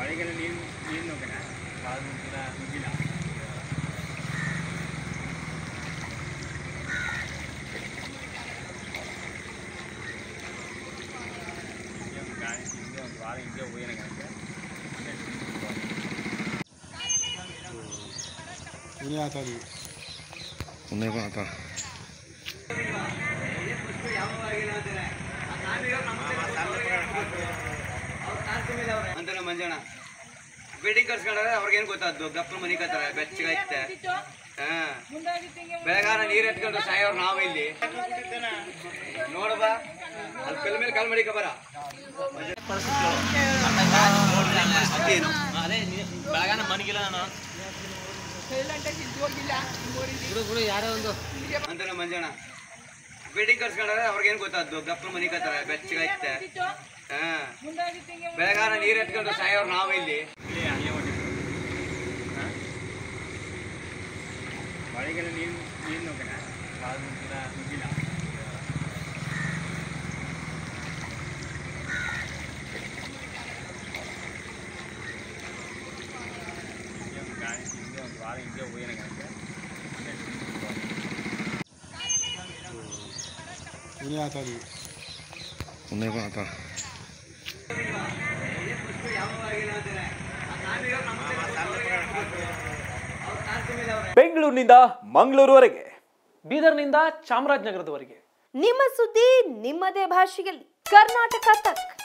ಮಳೆಗೆಲ್ಲ ನೀರು ನೋಕಣ ಕಾಲು ನುಗ್ಗಿಲ್ಲ ಒಂದು ವಾರ ಹಿಂಗೆ ಹೋಗಿನಂಗೆ ಅಂತಾನೆ ಮಂಜಣ್ಣ ಬಿಲ್ಡಿಂಗ್ ಕರ್ಸ್ಕೊಂಡ್ರೆ ಅವ್ರಿಗೇನು ಗೊತ್ತಾದ್ದು ಗಪ್ಪಲು ಮನಿ ಕತ್ತಾರೆ ಬೆಚ್ಚಗೈತೆ ಬೆಳಗಾರ ನೀರು ಎತ್ಕೊಂಡು ಸಾಯೋರು ನಾವು ಇಲ್ಲಿ ನೋಡಬ ಅಲ್ಲಿ ಕಲ್ ಮೇಲೆ ಕಾಲ್ ಮಾಡಿಕ ಬರ ಅದೇ ಬೆಳಗಾನ ಮನೆಗಿಲ್ಲ ನಾನು ಯಾರೋ ಒಂದು ಅಂತಾನೆ ಮಂಜಣ್ಣ ಬಿಲ್ಡಿಂಗ್ ಕರ್ಸ್ಕೊಂಡ್ರೆ ಅವ್ರಿಗೇನು ಗೊತ್ತಾದ್ದು ಗಪ್ಪಲು ಮನಿ ಕತ್ತಾರೆ ಬೆಚ್ಚಗೈತೆ ಬೆಳಗಾರ ನೀರು ಎತ್ಕೊಂಡು ಸಾಯೋರು ನಾವು ಇಲ್ಲಿ ಮಳೆಗೆಲ್ಲ ನೀರು ನೋಕಣ ಕಾಲು ನುಗ್ಗಿಲ್ಲ ಒಂದು ವಾರ ಹಿಂಗೆ ಹೋಗಿನಂಗೆ ಬೆಂಗಳೂರಿನಿಂದ ಮಂಗಳೂರುವರೆಗೆ, ಬೀದರ್ನಿಂದ ಚಾಮರಾಜನಗರದವರೆಗೆ ನಿಮ್ಮ ಸುದ್ದಿ ನಿಮ್ಮದೇ ಭಾಷೆಯಲ್ಲಿ ಕರ್ನಾಟಕ ತಕ್.